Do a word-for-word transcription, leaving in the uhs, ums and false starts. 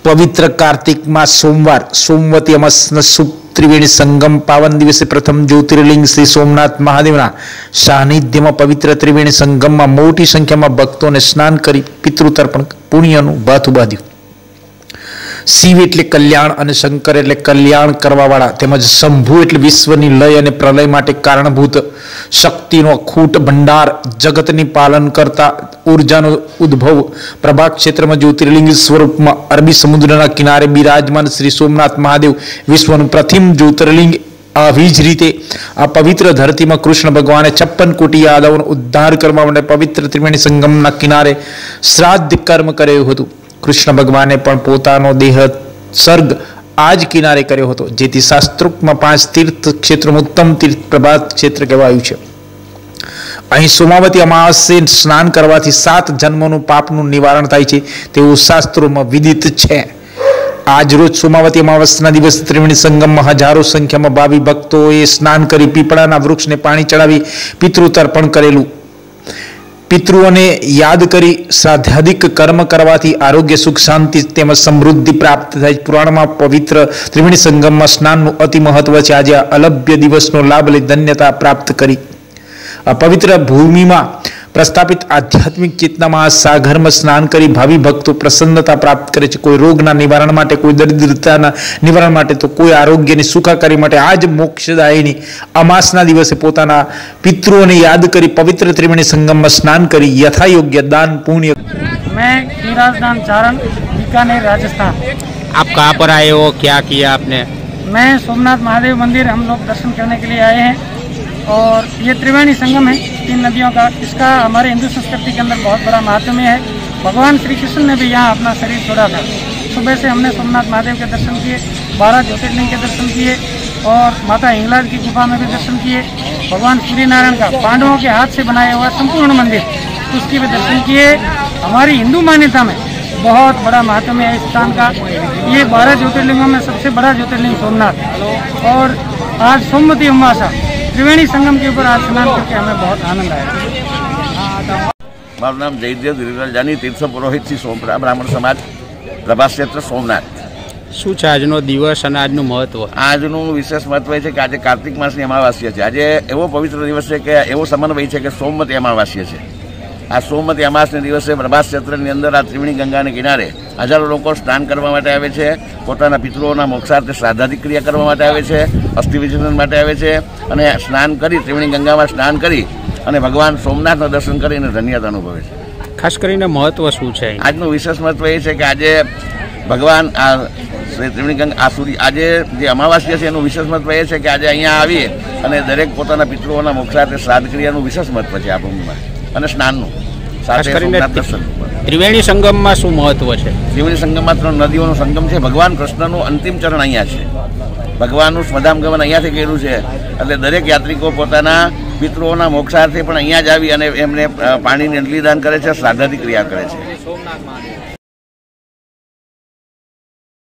पवित्र कार्तिक मास सोमवार सोमवती अमासना शुभ त्रिवेणी संगम पावन दिवसे प्रथम ज्योतिर्लिंग श्री सोमनाथ महादेवना सानिध्यमां पवित्र त्रिवेणी संगम में मोटी संख्या में भक्तों ने स्नान करी पितृतर्पण पुण्यनु भाथुं बांध्युं। शिव एटले कल्याण अने शंकर एटले कल्याण करवावाळा तेमज शंभु एटले विश्वनी लय अने प्रलय माटे कारणभूत शक्तिनो अखूट भंडार जगतनी पालन करता ऊर्जानो उद्भव प्रभाग क्षेत्र में ज्योतिर्लिंग स्वरूप में अरबी समुद्रना किनारे बिराजमान श्री सोमनाथ महादेव विश्वनु प्रथम ज्योतिर्लिंग આવી જ રીતે આ પવિત્ર ધરતીમાં કૃષ્ણ ભગવાને છપ્પન કોટી યાદવનો ઉદ્ધાર કરવા માટે પવિત્ર ત્રિવેણી સંગમના કિનારે શ્રાદ્ધ કર્મ કર્યું હતું। કૃષ્ણ ભગવાને પણ પોતાનો દેહ સર્ગ આ જ કિનારે કર્યો હતો, જેથી શાસ્ત્રોક્તમાં પાંચ તીર્થ ક્ષેત્રોમાં ઉત્તમ તીર્થ પ્રભાત ક્ષેત્ર કહેવાયું છે। અહીં સોમાવતી અમાસે સ્નાન કરવાથી સાત જન્મોનું પાપનું નિવારણ થાય છે તેવું શાસ્ત્રોમાં વિદિત છે। आज रोज सोमावती अमावस्या दिवस त्रिवेणी संगम में हजारों संख्या में भावी भक्तों स्नान करी पीपळाना वृक्ष ने पानी चढ़ावी पितृतर्पण करेलू। पितृओं ने याद करी श्राद्धादिक कर्म करवाथी आरोग्य सुख शांति तेमज समृद्धि प्राप्त थाय। पुराण में पवित्र त्रिवेणी संगम में स्नान अति महत्व है। आज अलभ्य दिवस नो लाभ लई धन्यता प्राप्त करी आ पवित्र भूमि में प्रस्थापित आध्यात्मिक चेतना में सागर में स्नान करी भावी भक्तों प्रसन्नता प्राप्त करे छे। कोई रोगना निवारण माटे, कोई दरिद्रताना निवारण माटे, तो कोई आरोग्यनी सुखाकारी माटे आज मोक्षदायिनी अमासना दिवसे पोताना पितृओने याद करी पवित्र त्रिवेणी संगम में स्नान करी यथायोग्य दान पुण्य। मैं हीराज दान चारण, बीकानेर, राजस्थान। आप कहाँ पर आए हो, क्या किया आपने? मैं सोमनाथ महादेव मंदिर हम लोग दर्शन करने के लिए आए हैं और ये त्रिवेणी संगम है तीन नदियों का। इसका हमारे हिंदू संस्कृति के अंदर बहुत बड़ा महात्म्य है। भगवान श्री कृष्ण ने भी यहाँ अपना शरीर छोड़ा था। सुबह से हमने सोमनाथ महादेव के दर्शन किए, बारह ज्योतिर्लिंग के दर्शन किए और माता हिंगलाज की गुफा में भी दर्शन किए। भगवान सूर्य नारायण का पांडवों के हाथ से बनाया हुआ संपूर्ण मंदिर उसकी भी दर्शन किए। हमारी हिंदू मान्यता में बहुत बड़ा महात्म्य है इस स्थान का। ये बारह ज्योतिर्लिंगों में सबसे बड़ा ज्योतिर्लिंग सोमनाथ और आज सोमवती अमावस्या त्रिवेणी संगम के ऊपर आज स्नान करके हमें बहुत आनंद आया। मारू नाम जयदेव गिरिराज जानी, तीर्थ पुरोहित श्री सोमपुरा ब्राह्मण समाज प्रभास क्षेत्र सोमनाथ। શું છે આજનો દિવસ અને આજનું મહત્વ? આજનું વિશેષ મહત્વ એ છે કે આજે કાર્તિક માસની અમાવાસ્યા છે। આજે એવો પવિત્ર દિવસ છે કે એવો સમન્વય છે કે સોમવતી અમાવાસ્યા છે। આ સોમવતી અમાસના દિવસે પ્રભાસ ક્ષેત્રની અંદર આ ત્રિવેણી ગંગાને કિનારે હજારો લોકો સ્નાન કરવા માટે આવે છે, પોતાના પિતૃઓના મોક્ષાર્થે શ્રાદ્ધાદિક ક્રિયા કરવા માટે આવે છે, અસ્થિ વિસર્જન માટે આવે છે અને સ્નાન કરી ત્રિવેણી ગંગામાં સ્નાન કરી અને ભગવાન સોમનાથના દર્શન કરીને ધન્યતા અનુભવે છે। ખાસ કરીને મહત્વ શું છે આજનું વિશેષ મહત્વ એ છે કે આજે ભગવાન આ ત્રિવેણી ગંગા આ સૂર્ય આજે જે અમાવાસ્યા છે એનું વિશેષ મહત્વ એ છે કે આજે અહીંયા આવી અને દરેક પોતાના પિતૃઓના મોક્ષાર્થે શ્રાદ્ધ ક્રિયાનું વિશેષ મહત્વ છે આ ભૂમિમાં અને સ્નાનનું સાથે સોમનાથ દર્શન। ત્રિવેણી સંગમમાં શું મહત્વ છે? ત્રિવેણી સંગમમાં ત્રણ નદીઓનો સંગમ છે। ભગવાન કૃષ્ણનું અંતિમ ચરણ અહીંયા છે, ભગવાનનું સ્વધામ ગમન અહીંયાથી કર્યું છે એટલે દરેક યાત્રિકો પોતાના પિતૃઓના મોક્ષાર્થે પણ અહીંયા જ આવી અને એમને પાણીની અંજલિ દાન કરે છે, શ્રાદ્ધાદિ ક્રિયા કરે છે।